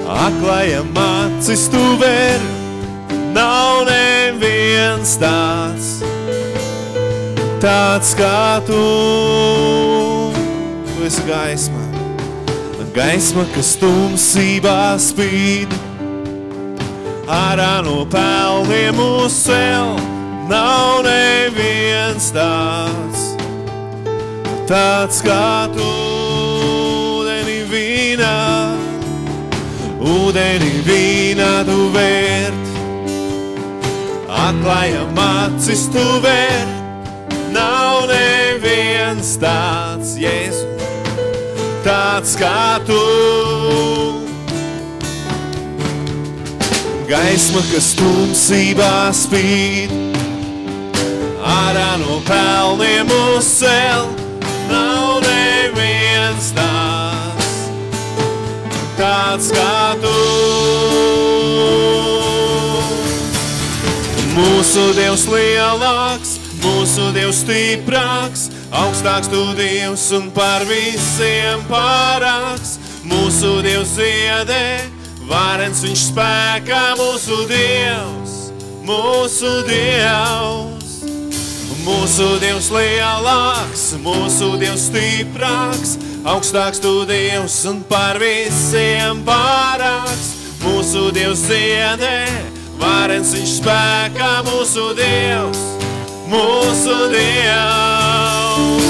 aklajam acis tu ver, nav neviens tāds kā tu. Tu esi gaisma, gaisma, kas tumsībā spīd, ārā no pelniem mūs cel, nav neviens tāds kā tu. Ūdeni vīnā tu vērt, aklajam acis tu vērt, nav neviens tāds, Jēzu, tāds kā tu. Gaisma, kas tumsībā spīd, ārā no pelniem mūs cel, nav neviens tāds kā tu. Mūsu Dievs lielāks, mūsu Dievs stiprāks, augstāks tu Dievs un par visiem pārāks. Mūsu Dievs dziedē, varens viņš spēkā, mūsu Dievs, mūsu Dievs. Mūsu Dievs lielāks, mūsu Dievs stiprāks, augstāks tu Dievs un par visiem pārāks. Mūsu Dievs dziedē, varens viņš spēkā, mūsu Dievs, mūsu Dievs.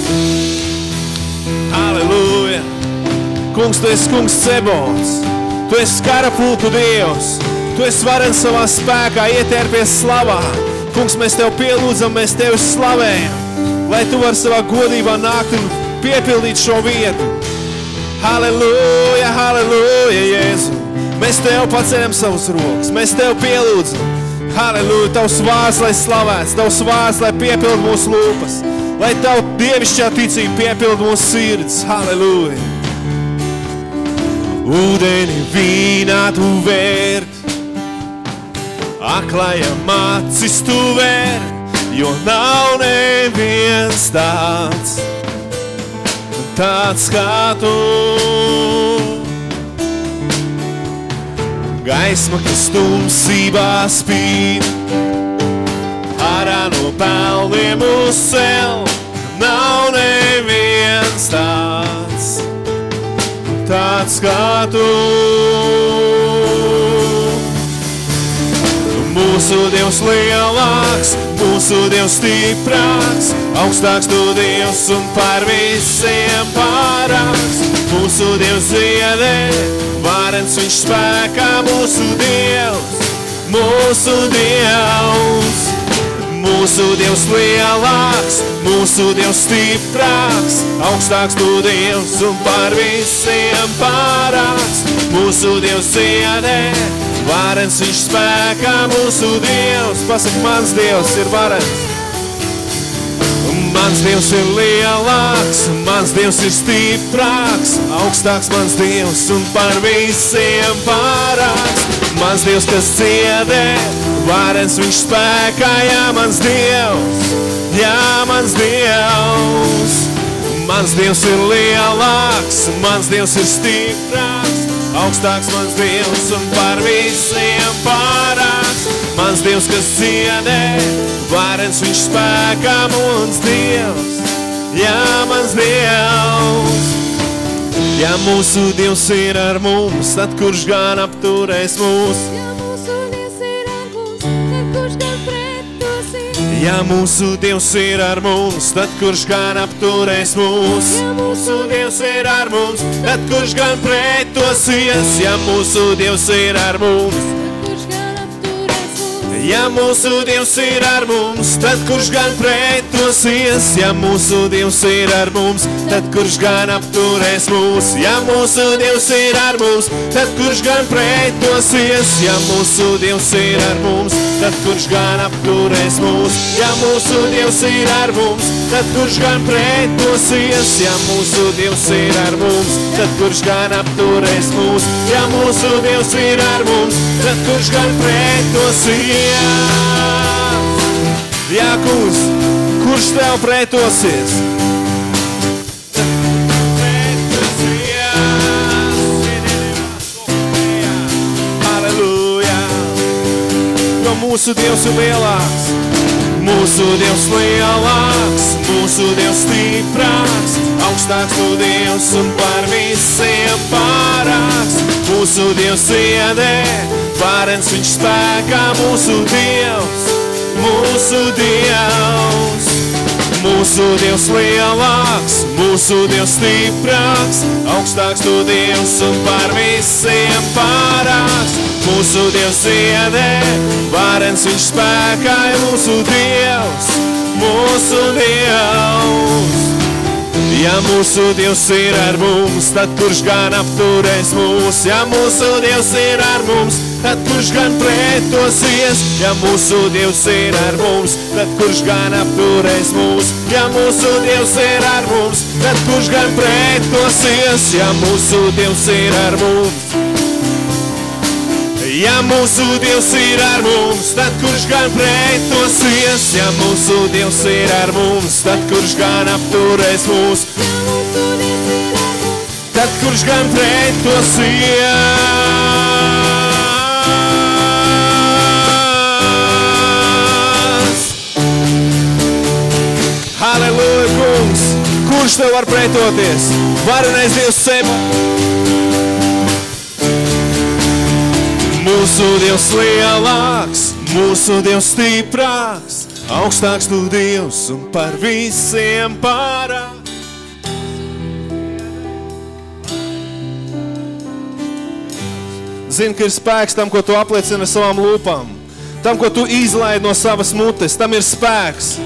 Halleluja! Kungs, tu esi kungs Cebons, tu esi karapulku Dievs, tu esi varens savā spēkā, ietērpies slavā. Kungs, mēs Tev pielūdzam, mēs Tevi slavējam, lai Tu vari savā godībā nākt un piepildīt šo vietu. Halleluja, halleluja, Jēzu. Mēs Tev paceļam savus rokas, mēs Tev pielūdzam. Halleluja, Tavs vārds, lai slavēts, Tavs vārds, lai piepild mūsu lūpas, lai Tavu dievišķā ticība piepild mūsu sirds. Halleluja. Ūdeni vīnā tu vērt, aklajam acis tu ver, jo nav neviens tāds kā tu. Gaisma, kas tumsībā spīd, ārā no pelniem mūs cel, nav neviens tāds kā tu. Mūsu Dievs lielāks, mūsu Dievs stiprāks, augstāks tu Dievs un par visiem pārāks. Mūsu Dievs dziedē, varens viņš spēkā, mūsu Dievs, mūsu Dievs. Mūsu Dievs lielāks, mūsu Dievs stiprāks, augstāks tu Dievs un par visiem pārāks. Mūsu Dievs dziedē, varens viņš spēkā, mūsu Dievs. Pasaka, mans Dievs ir varens. Mans Dievs ir lielāks, mans Dievs ir stiprāks, augstāks mans Dievs un par visiem pārāks. Mans Dievs, kas dziedē, varens viņš spēkā, jā, mans Dievs, jā, mans Dievs. Mans Dievs ir lielāks, mans Dievs ir stiprāks, augstāks mans Dievs un par visiem pārāks. Mans Dievs, kas dziedē, varens viņš spēkā, mans Dievs, jā, mans Dievs. Ja mūsu Dievs ir ar mums, tad kurš gan apturēs mūs? Ja mūsu Dievs ir ar mums, tad kurš gan pretosies? Ja mūsu Dievs ir ar mums, tad kurš gan apturēs mūs? Ja mūsu Dievs ir ar mums, tad kurš gan pretosies? Ja mūsu Dievs ir ar mums, ja mūsu Dievs ir ar mums, tad kurš gan pretosies? Ja mūsu Dievs ir ar mums, tad kurš gan apturēs mūs? Ja mūsu Dievs ir ar mums, tad kurš gan pretosies? Ja mūsu Dievs ir ar mums, tad kurš gan apturēs mūs? Ja mūsu Dievs ir ar mums, tad kurš gan pretosies? Ja mūsu Dievs ir ar mums, tad kurš gan apturēs mūs? Ja mūsu Dievs ir ar mums, tad kurš gan pretosies? Jā, kungs, kurš tev pretosies? jo mūsu Dievs ir lielāks. Mūsu Dievs lielāks, mūsu Dievs stiprāks, augstāks tu Dievs un par visiem pārāks. Mūsu Dievs iedē, varens viņš spēkā, mūsu Dievs, mūsu Dievs. Mūsu Dievs lielāks, mūsu Dievs stiprāks, augstāks tu Dievs un par visiem pārāks. Mūsu Dievs iedē, varens viņš spēkā, mūsu Dievs, mūsu Dievs. Ja mūsu Dievs ir ar mums, tad kurš gan apturēs mūs? Ja mūsu Dievs ir ar mums, tad kurš gan pretosies? Ja mūsu Dievs ir ar mums, tad kurš gan apturēs mūs? Ja mūsu Dievs ir ar mums, tad kurš gan pretosies? Ja mūsu Dievs ir ar mums, ja mūsu Dievs ir ar mums, tad kurš gan pretosies? Ja mūsu Dievs ir ar mums, tad kurš gan apturēs mūs? Tad kurš gan pretosies? Halleluja, kungs! Kurš tev var pretoties? Varenais Dievs sevi! Mūsu Dievs lielāks, mūsu Dievs stiprāks, augstāks tu Dievs un par visiem pārāk. Zini, ka ir spēks tam, ko tu apliecini ar savām lūpām. Tam, ko tu izlaidi no savas mutes, tam ir spēks.